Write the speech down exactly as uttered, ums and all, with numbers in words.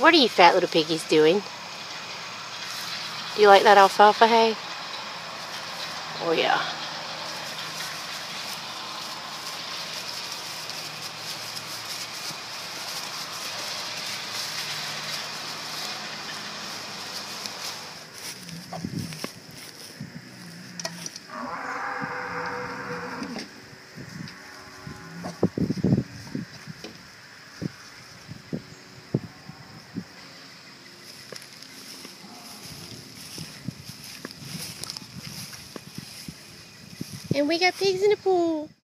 What are you fat little piggies doing? Do you like that alfalfa hay? Oh yeah. And we got pigs in the pool.